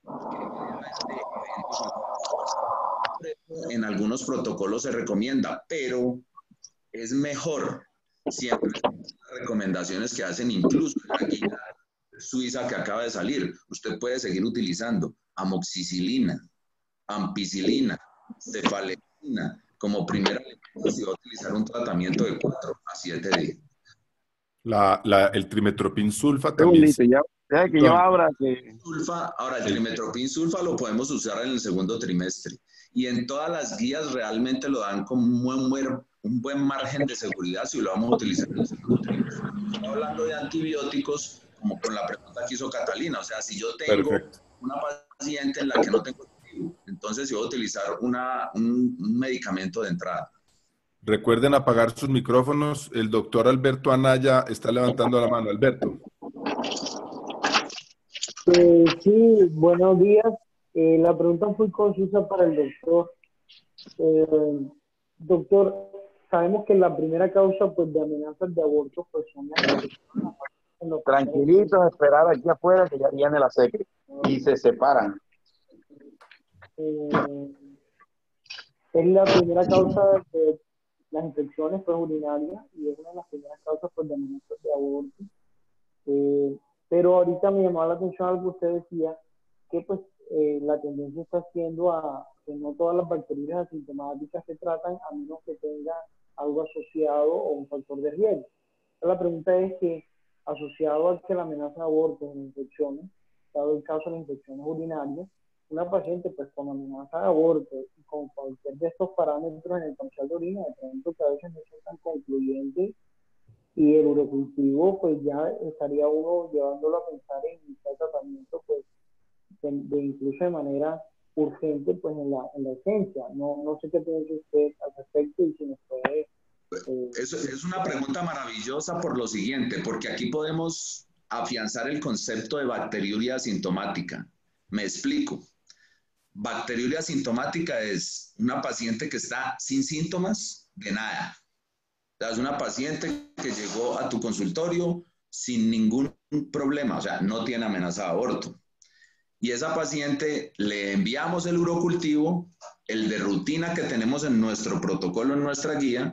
que en algunos protocolos se recomienda, pero es mejor siempre las recomendaciones que hacen incluso en la guía suiza que acaba de salir. Usted puede seguir utilizando amoxicilina, ampicilina, cefalexina como primera elemento si va a utilizar un tratamiento de cuatro a siete días. La, la, el trimetropin sulfa también. Listo, ya, ya que yo abra. Que... Sulfa, ahora, el trimetropin sulfa lo podemos usar en el segundo trimestre. Y en todas las guías realmente lo dan con un buen, un buen margen de seguridad si lo vamos a utilizar en el segundo trimestre. Estoy hablando de antibióticos, como con la pregunta que hizo Catalina. O sea, si yo tengo Perfecto. una paciente en la que no tengo activo, entonces yo voy a utilizar una, un, un medicamento de entrada. Recuerden apagar sus micrófonos. El doctor Alberto Anaya está levantando la mano. Alberto. Eh, sí, buenos días. Eh, la pregunta fue confusa para el doctor. Eh, doctor, sabemos que la primera causa pues, de amenazas de aborto pues, son las... Tranquilitos, esperar aquí afuera que ya viene la secre y se separan. Eh, es la primera causa de las infecciones pues, urinarias y es una de las primeras causas pues, de amenazas de aborto. Eh, pero ahorita me llamó la atención algo que usted decía, que pues eh, la tendencia está haciendo a que no todas las bacterias asintomáticas se tratan a menos que tenga algo asociado o un factor de riesgo. Entonces, la pregunta es que asociado a que la amenaza de aborto en infecciones, dado el caso de las infecciones urinarias, una paciente pues con amenaza de aborto y con cualquier de estos parámetros en el parcial de orina, de pronto que a veces no son tan concluyentes, y el urocultivo pues ya estaría uno llevándolo a pensar en iniciar tratamiento pues de, de incluso de manera urgente pues en la, en la urgencia. No, no sé qué piensa usted al respecto y si nos puede... Eh, Eso es una pregunta maravillosa por lo siguiente, porque aquí podemos afianzar el concepto de bacteriuria asintomática. Me explico. Bacteriuria asintomática es una paciente que está sin síntomas de nada. O sea, es una paciente que llegó a tu consultorio sin ningún problema, o sea, no tiene amenaza de aborto. Y esa paciente le enviamos el urocultivo, el de rutina que tenemos en nuestro protocolo, en nuestra guía,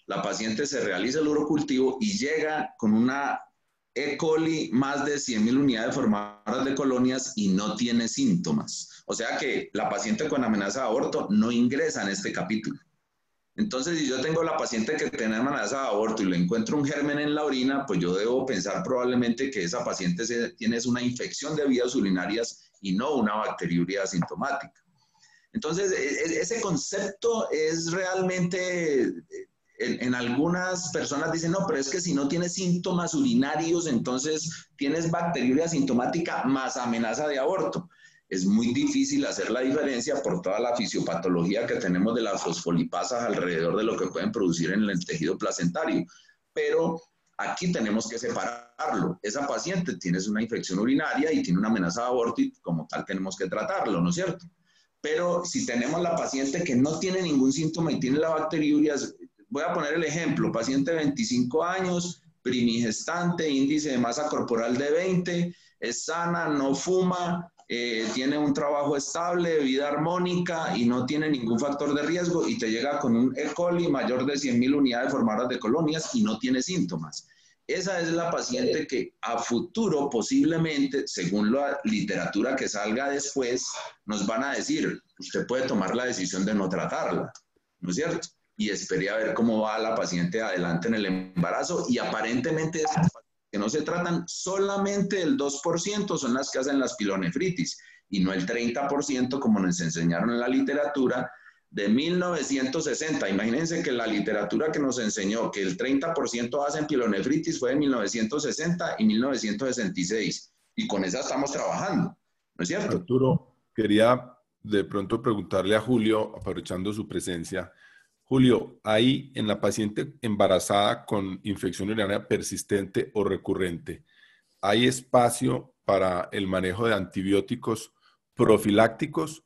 la paciente se realiza el urocultivo y llega con una E. coli más de cien mil unidades formadoras de colonias y no tiene síntomas. O sea que la paciente con amenaza de aborto no ingresa en este capítulo. Entonces, si yo tengo la paciente que tiene amenaza de aborto y le encuentro un germen en la orina, pues yo debo pensar probablemente que esa paciente se, tiene una infección de vías urinarias y no una bacteriuria asintomática. Entonces, ese concepto es realmente, en, en algunas personas dicen, no, pero es que si no tienes síntomas urinarios, entonces tienes bacteriuria asintomática más amenaza de aborto. Es muy difícil hacer la diferencia por toda la fisiopatología que tenemos de las fosfolipasas alrededor de lo que pueden producir en el tejido placentario. Pero aquí tenemos que separarlo. Esa paciente tiene una infección urinaria y tiene una amenaza de aborto y como tal tenemos que tratarlo, ¿no es cierto? Pero si tenemos la paciente que no tiene ningún síntoma y tiene la bacteriuria, voy a poner el ejemplo, paciente de veinticinco años, primigestante, índice de masa corporal de veinte, es sana, no fuma, eh, tiene un trabajo estable, vida armónica y no tiene ningún factor de riesgo y te llega con un E. coli mayor de cien mil unidades formadoras de colonias y no tiene síntomas. Esa es la paciente que a futuro posiblemente, según la literatura que salga después, nos van a decir, usted puede tomar la decisión de no tratarla, ¿no es cierto? Y espere a ver cómo va la paciente adelante en el embarazo y aparentemente esas que no se tratan, solamente el dos por ciento son las que hacen las pilonefritis y no el treinta por ciento como nos enseñaron en la literatura de mil novecientos sesenta. Imagínense que la literatura que nos enseñó que el treinta por ciento hacen pilonefritis fue de mil novecientos sesenta y mil novecientos sesenta y seis y con esa estamos trabajando, ¿no es cierto? Arturo, quería de pronto preguntarle a Julio, aprovechando su presencia. Julio, ahí en la paciente embarazada con infección urinaria persistente o recurrente, ¿hay espacio para el manejo de antibióticos profilácticos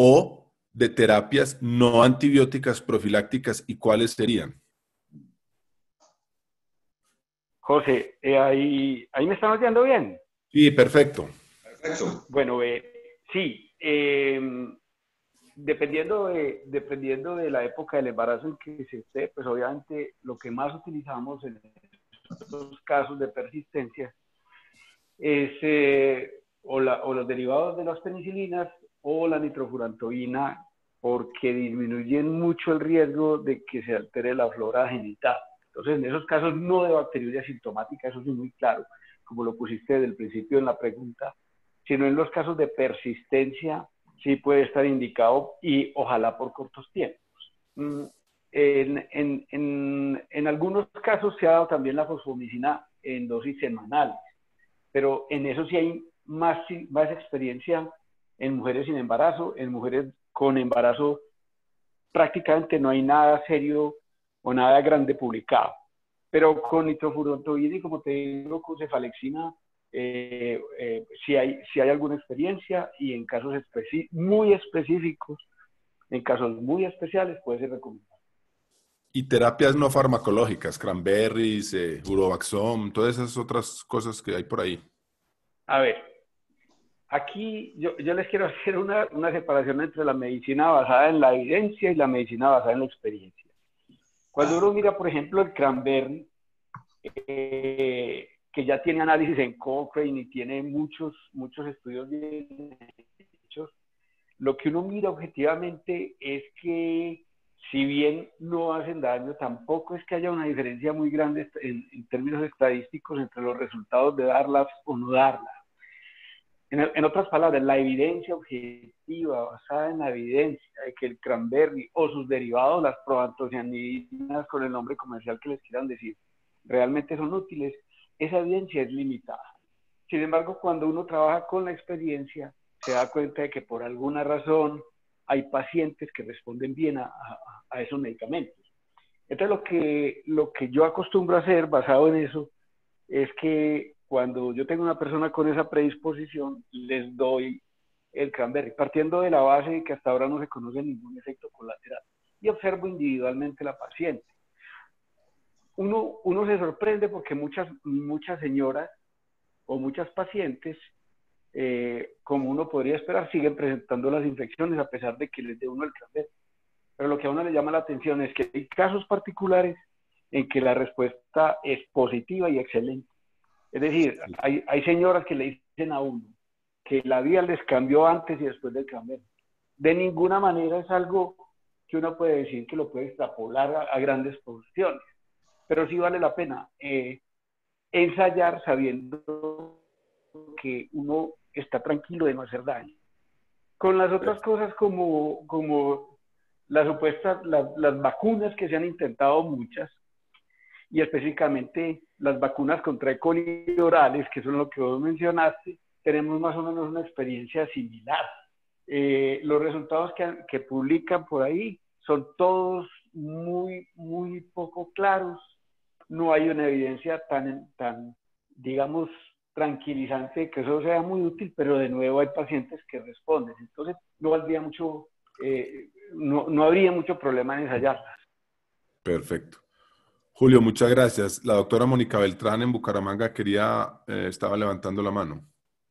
o de terapias no antibióticas profilácticas y cuáles serían? José, eh, ahí, ahí me están oyendo bien. Sí, perfecto. Perfecto. Bueno, eh, sí, eh, dependiendo, de, dependiendo de la época del embarazo en que se esté, pues obviamente lo que más utilizamos en estos casos de persistencia es eh, o, la, o los derivados de las penicilinas o la nitrofurantoína, porque disminuyen mucho el riesgo de que se altere la flora genital. Entonces, en esos casos no de bacteriuria sintomática, eso sí es muy claro, como lo pusiste desde el principio en la pregunta, sino en los casos de persistencia sí puede estar indicado y ojalá por cortos tiempos. En, en, en, en algunos casos se ha dado también la fosfomicina en dosis semanales, pero en eso sí hay más, más experiencia en mujeres sin embarazo. En mujeres con embarazo prácticamente no hay nada serio o nada grande publicado, pero con nitrofurantoína y como te digo con cefalexina eh, eh, si hay, si hay alguna experiencia y en casos especi muy específicos, en casos muy especiales puede ser recomendable. Y terapias no farmacológicas, cranberries, eh, Urovaxom, todas esas otras cosas que hay por ahí. A ver, aquí yo, yo les quiero hacer una, una separación entre la medicina basada en la evidencia y la medicina basada en la experiencia. Cuando uno mira, por ejemplo, el cranberry, eh, que ya tiene análisis en Cochrane y tiene muchos, muchos estudios bien hechos, lo que uno mira objetivamente es que si bien no hacen daño, tampoco es que haya una diferencia muy grande en, en términos estadísticos entre los resultados de darlas o no darlas. En, en otras palabras, la evidencia objetiva, basada en la evidencia de que el cranberry o sus derivados, las proantocianidinas, con el nombre comercial que les quieran decir, realmente son útiles, esa evidencia es limitada. Sin embargo, cuando uno trabaja con la experiencia, se da cuenta de que por alguna razón hay pacientes que responden bien a, a, a esos medicamentos. Entonces, lo que, lo que yo acostumbro a hacer, basado en eso, es que cuando yo tengo una persona con esa predisposición, les doy el cranberry, partiendo de la base de que hasta ahora no se conoce ningún efecto colateral, y observo individualmente la paciente. Uno, uno se sorprende porque muchas, muchas señoras o muchas pacientes, eh, como uno podría esperar, siguen presentando las infecciones a pesar de que les dé uno el cranberry. Pero lo que a uno le llama la atención es que hay casos particulares en que la respuesta es positiva y excelente. Es decir, hay, hay señoras que le dicen a uno que la vida les cambió antes y después del cambio. De ninguna manera es algo que uno puede decir que lo puede extrapolar a, a grandes porciones, pero sí vale la pena eh, ensayar sabiendo que uno está tranquilo de no hacer daño. Con las otras cosas como, como las supuestas, las, las vacunas que se han intentado muchas, y específicamente las vacunas contra E. coli orales, que son lo que vos mencionaste, tenemos más o menos una experiencia similar. Eh, los resultados que, que publican por ahí son todos muy, muy poco claros. No hay una evidencia tan, tan, digamos, tranquilizante de que eso sea muy útil, pero de nuevo hay pacientes que responden. Entonces, no valdría mucho, eh, no, no habría mucho problema en ensayarlas. Perfecto. Julio, muchas gracias. La doctora Mónica Beltrán en Bucaramanga quería, eh, estaba levantando la mano.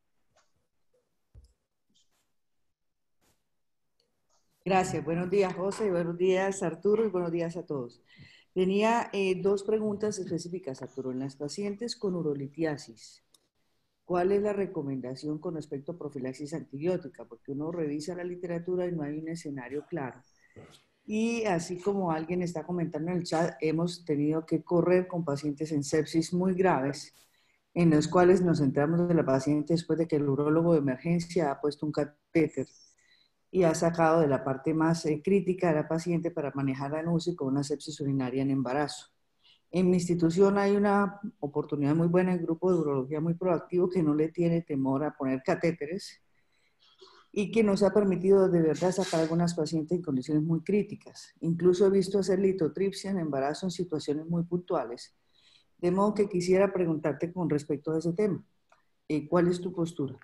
Gracias. Buenos días, José. Buenos días, Arturo. Y buenos días a todos. Tenía eh, dos preguntas específicas, Arturo. En las pacientes con urolitiasis, ¿cuál es la recomendación con respecto a profilaxis antibiótica? Porque uno revisa la literatura y no hay un escenario claro. Y así como alguien está comentando en el chat, hemos tenido que correr con pacientes en sepsis muy graves, en los cuales nos centramos de la paciente después de que el urólogo de emergencia ha puesto un catéter y ha sacado de la parte más eh, crítica de la paciente para manejarla en U C I con una sepsis urinaria en embarazo. En mi institución hay una oportunidad muy buena, el grupo de urología muy proactivo que no le tiene temor a poner catéteres y que nos ha permitido de verdad sacar a algunas pacientes en condiciones muy críticas. Incluso he visto hacer litotripsia en embarazo en situaciones muy puntuales. De modo que quisiera preguntarte con respecto a ese tema. Eh, ¿Cuál es tu postura?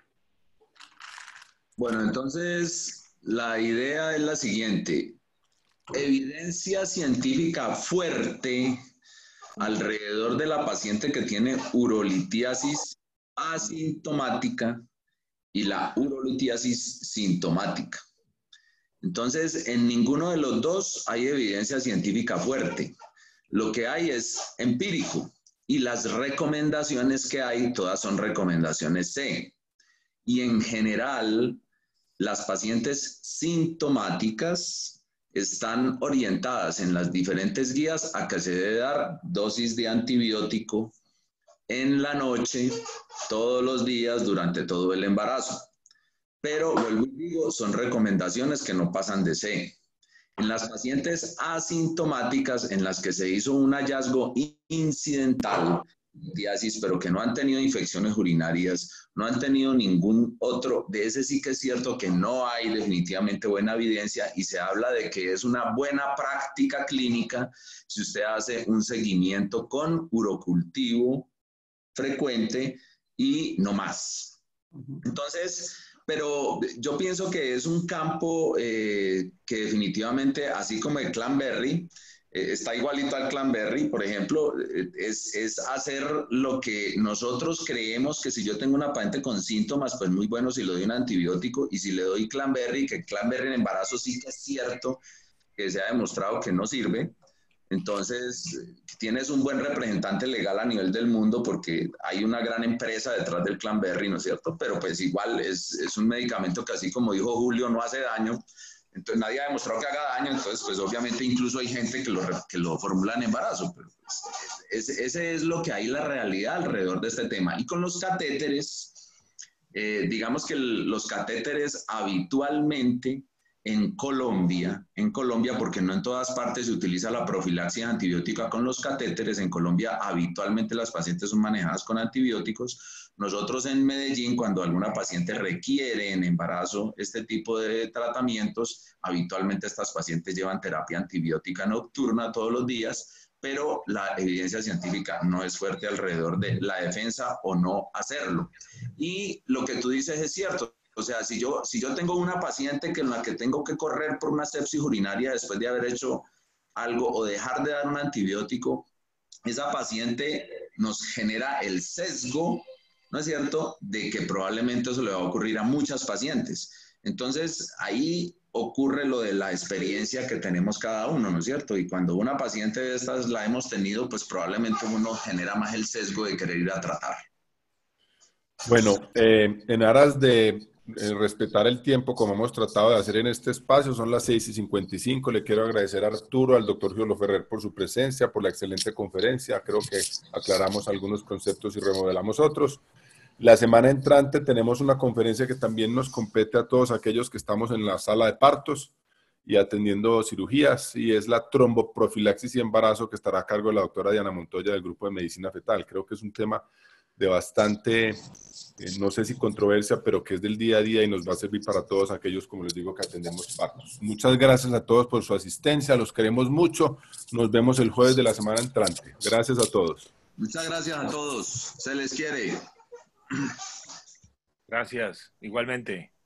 Bueno, entonces la idea es la siguiente. Evidencia científica fuerte alrededor de la paciente que tiene urolitiasis asintomática y la urolitiasis sintomática. Entonces, en ninguno de los dos hay evidencia científica fuerte. Lo que hay es empírico y las recomendaciones que hay, todas son recomendaciones C. Y en general, las pacientes sintomáticas están orientadas en las diferentes guías a que se debe dar dosis de antibiótico en la noche, todos los días, durante todo el embarazo. Pero, vuelvo y digo, son recomendaciones que no pasan de C. En las pacientes asintomáticas en las que se hizo un hallazgo incidental, pero que no han tenido infecciones urinarias, no han tenido ningún otro, de ese sí que es cierto que no hay definitivamente buena evidencia y se habla de que es una buena práctica clínica si usted hace un seguimiento con urocultivo frecuente y no más. Entonces, pero yo pienso que es un campo eh, que definitivamente, así como el Cranberry, eh, está igualito al Cranberry, por ejemplo, eh, es, es hacer lo que nosotros creemos que si yo tengo una paciente con síntomas, pues muy bueno si le doy un antibiótico, y si le doy Cranberry, que Cranberry en embarazo sí que es cierto que se ha demostrado que no sirve. Entonces, tienes un buen representante legal a nivel del mundo porque hay una gran empresa detrás del Cranberry, ¿no es cierto? Pero pues igual es, es un medicamento que, así como dijo Julio, no hace daño. Entonces nadie ha demostrado que haga daño, entonces pues obviamente incluso hay gente que lo, que lo formula en embarazo. Pero pues, ese, ese es lo que hay, la realidad alrededor de este tema. Y con los catéteres, eh, digamos que el, los catéteres habitualmente en Colombia, en Colombia, porque no en todas partes se utiliza la profilaxis antibiótica con los catéteres, en Colombia habitualmente las pacientes son manejadas con antibióticos. Nosotros en Medellín, cuando alguna paciente requiere en embarazo este tipo de tratamientos, habitualmente estas pacientes llevan terapia antibiótica nocturna todos los días, pero la evidencia científica no es fuerte alrededor de la defensa o no hacerlo. Y lo que tú dices es cierto. O sea, si yo, si yo tengo una paciente que en la que tengo que correr por una sepsis urinaria después de haber hecho algo o dejar de dar un antibiótico, esa paciente nos genera el sesgo, ¿no es cierto?, de que probablemente eso le va a ocurrir a muchas pacientes. Entonces, ahí ocurre lo de la experiencia que tenemos cada uno, ¿no es cierto? Y cuando una paciente de estas la hemos tenido, pues probablemente uno genera más el sesgo de querer ir a tratar. Bueno, eh, en aras de eh, respetar el tiempo, como hemos tratado de hacer en este espacio, son las seis y cincuenta y cinco. Le quiero agradecer a Arturo, al doctor Giolo Ferrer por su presencia, por la excelente conferencia. Creo que aclaramos algunos conceptos y remodelamos otros. La semana entrante tenemos una conferencia que también nos compete a todos aquellos que estamos en la sala de partos y atendiendo cirugías, y es la tromboprofilaxis y embarazo, que estará a cargo de la doctora Diana Montoya del Grupo de Medicina Fetal. Creo que es un tema de bastante, eh, no sé si controversia, pero que es del día a día y nos va a servir para todos aquellos, como les digo, que atendemos partos. Muchas gracias a todos por su asistencia, los queremos mucho. Nos vemos el jueves de la semana entrante. Gracias a todos. Muchas gracias a todos. Se les quiere. Gracias, igualmente.